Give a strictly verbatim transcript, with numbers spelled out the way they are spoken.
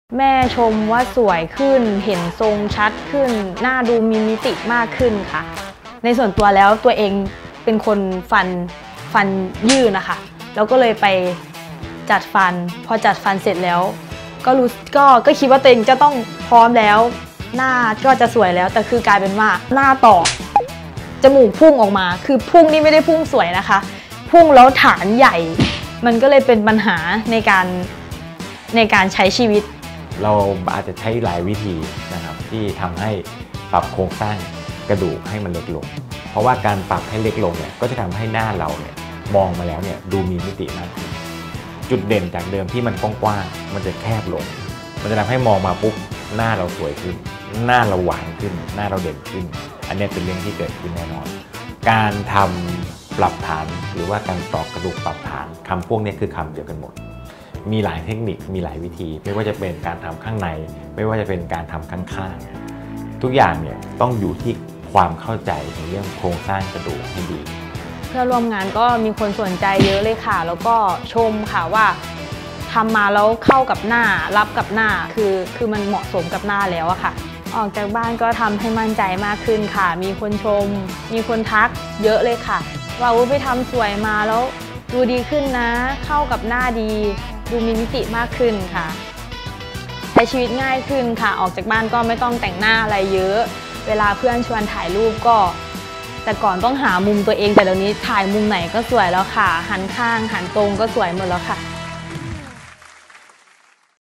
แม่ชมว่าสวยขึ้นเห็นทรงชัดขึ้นหน้าดูมีมิติมากขึ้นค่ะในส่วนตัวแล้วตัวเองเป็นคนฟันฟันยื่นนะคะแล้วก็เลยไปจัดฟันพอจัดฟันเสร็จแล้วก็รู้ก็ก็คิดว่าตัวเองจะต้องพร้อมแล้วหน้าก็จะสวยแล้วแต่คือกลายเป็นว่าหน้าต่อจมูกพุ่งออกมาคือพุ่งนี่ไม่ได้พุ่งสวยนะคะพุ่งแล้วฐานใหญ่มันก็เลยเป็นปัญหาในการในการใช้ชีวิตเราอาจจะใช้หลายวิธีนะครับที่ทำให้ปรับโครงสร้างกระดูกให้มันเล็กลงเพราะว่าการปรับให้เล็กลงเนี่ยก็จะทำให้หน้าเราเนี่ยมองมาแล้วเนี่ยดูมีมิติมากขึ้นจุดเด่นจากเดิมที่มันกว้างๆมันจะแคบลงมันจะทำให้มองมาปุ๊บหน้าเราสวยขึ้นหน้าเราหวานขึ้นหน้าเราเด่นขึ้นอันนี้เป็นเรื่องที่เกิดขึ้นแน่นอนการทำปรับฐานหรือว่าการตอกกระดูกปรับฐานคำพวกนี้คือคำเดียวกันหมดมีหลายเทคนิคมีหลายวิธีไม่ว่าจะเป็นการทำข้างในไม่ว่าจะเป็นการทำข้างๆทุกอย่างเนี่ยต้องอยู่ที่ความเข้าใจในเรื่องโครงสร้างกระดูกให้ดีเพื่อนร่วมงานก็มีคนสนใจเยอะเลยค่ะแล้วก็ชมค่ะว่าทำมาแล้วเข้ากับหน้ารับกับหน้าคือคือมันเหมาะสมกับหน้าแล้วอะค่ะออกจากบ้านก็ทำให้มั่นใจมากขึ้นค่ะมีคนชมมีคนทักเยอะเลยค่ะว่าไปทำสวยมาแล้วดูดีขึ้นนะเข้ากับหน้าดีดูมีมิติมากขึ้นค่ะใช้ชีวิตง่ายขึ้นค่ะออกจากบ้านก็ไม่ต้องแต่งหน้าอะไรเยอะเวลาเพื่อนชวนถ่ายรูปก็แต่ก่อนต้องหามุมตัวเองแต่เดี๋ยวนี้ถ่ายมุมไหนก็สวยแล้วค่ะหันข้างหันตรงก็สวยหมดแล้วค่ะ